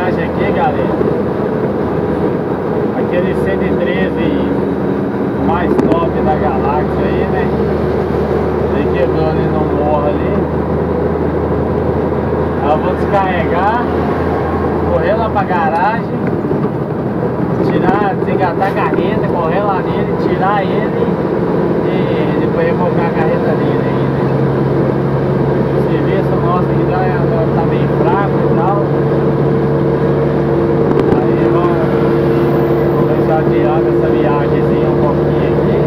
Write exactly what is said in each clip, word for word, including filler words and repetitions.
embreagem aqui, galera. Aquele cento e treze mais top da galáxia aí, né? Ele quebrou ali no morro ali. Aí eu vou descarregar, correr lá pra garagem, tirar, desengatar a carreta, correr lá nele, tirar ele e depois revocar a carreta dele aí, né? O serviço nosso aqui tá, tá meio fraco e tal. Aí vamos, vamos ver se adianta essa viagemzinha um pouquinho aqui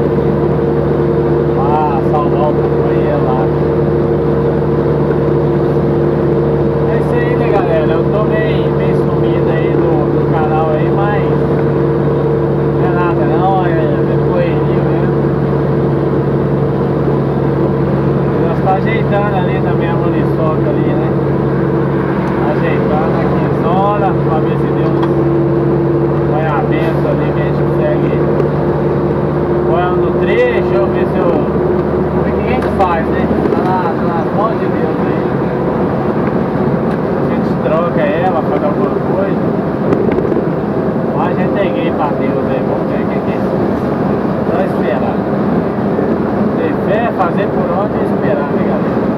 pra salvar o companheiro lá. É isso aí, né, galera? Eu tô meio, meio sumido aí do, do canal aí, mas não é nada não, é, é correria mesmo. Nós tá ajeitando ali também a maniçoca ali, né? Ajeitando aqui zona, pra ver se Deus põe a benção ali que a gente consegue põe no trecho, eu ver se eu... O que a gente faz, né? Tá na, tá nas mãos de Deus aí. A gente troca ela, faz alguma coisa. Mas a gente tem que ir pra Deus aí, vamos ver o que que é. Só esperar. Ter fé, fazer por onde e esperar, né, galera?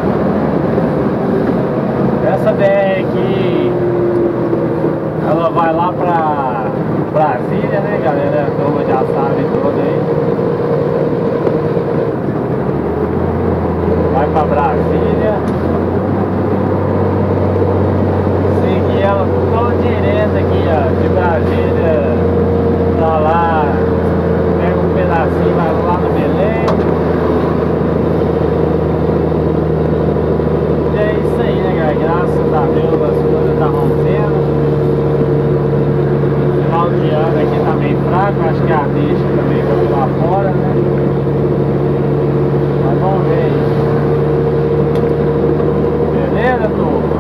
Essa B R aqui, ela vai lá pra Brasília, né, galera? A turma já sabe tudo aí. Vai pra Brasília. Seguir ela toda direto aqui, ó, de Brasília pra lá. Pega um pedacinho, vai lá no Belém. E é isso aí, né, galera? Graças a Deus as coisas tá rompendo. Final de ano aqui tá meio fraco, acho que a deixa também foi lá fora, né? Mas vamos ver aí. Beleza, turma?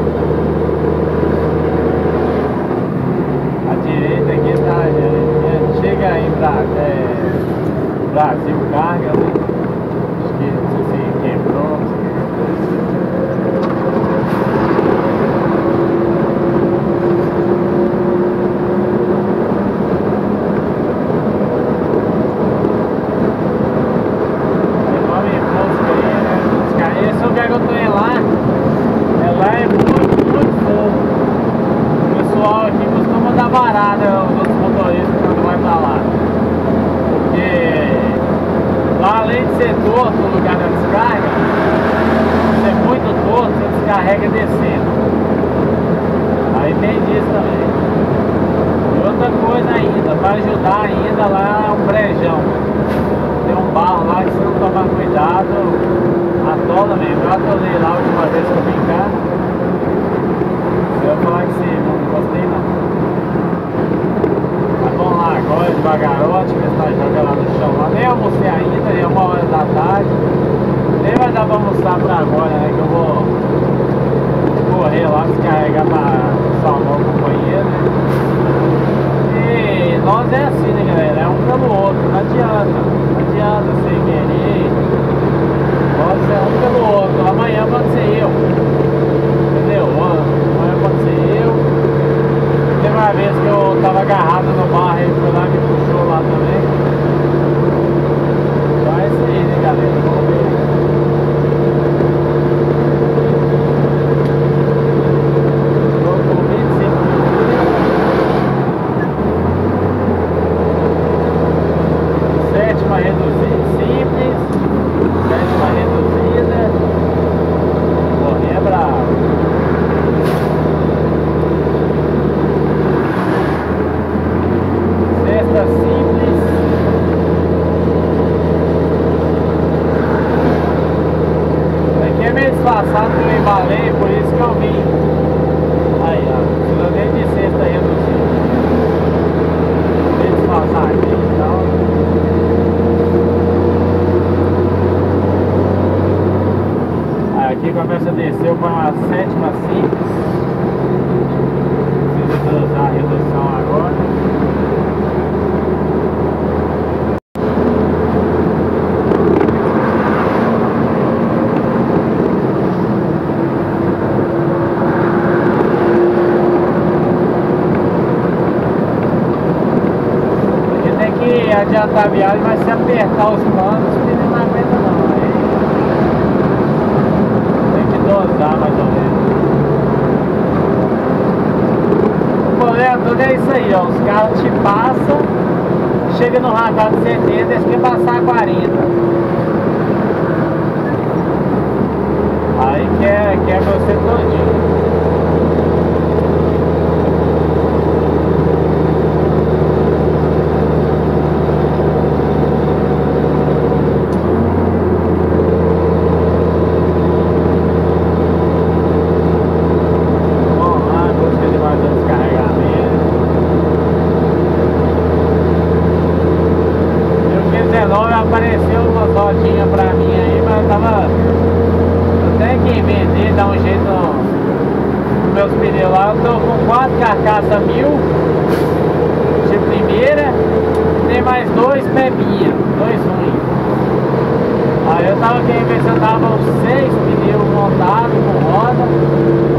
A direita aqui tá, é, chega em Bra é, Brasil Carga, né? Acho que não sei se quebrou, não sei o que. Esse lugar que eu tô indo lá, é, lá é muito, muito fogo. O pessoal aqui costuma dar varada, os outros motoristas quando vai pra lá. Porque lá, além de ser torto o lugar da descarga, ser muito torto, você descarrega descendo. Aí tem disso também. E outra coisa ainda, para ajudar ainda, lá é um brejão. Tem um barro lá que se não tomar cuidado, atola mesmo. Eu atolei lá a última vez que eu vim cá. Eu ia falar que sim, não gostei não. Mas vamos lá agora, devagarote, que está jogando lá no chão lá. Nem almocei ainda, é uma hora da tarde. Nem vai dar pra almoçar por agora, né? Que eu vou correr lá, descarregar pra salvar o companheiro, né? E nós é assim, né, galera? É um pelo outro, não adianta. Não adianta sem querer. Pode ser um pelo outro. Amanhã pode ser eu. Entendeu? Amanhã pode ser eu. Teve uma vez que eu tava agarrado no barro, ele foi lá e me puxou lá também. Então é isso aí, né, galera? Vamos ver. Tô com vinte e cinco minutos. Sétima reduzida, simples. Sétima reduzida. Correr é bravo. Sexta simples. adiantar a viagem, mas se apertar os panos, os pneus não aguentam não. Aí tem que dosar mais ou menos. O problema todo é isso aí, ó. Os carros te passam, chega no radar de setenta, eles querem passar a quarenta. Aí quer, quer você todinho. Apareceu uma rodinha pra mim aí, mas eu tava. Eu tenho que vender, dar um jeito nos meus pneus lá. Eu tô com quatro carcaças mil de primeira, tem mais dois pebinha, dois ruins. Aí eu tava querendo ver se eu tava uns seis pneus montados com roda.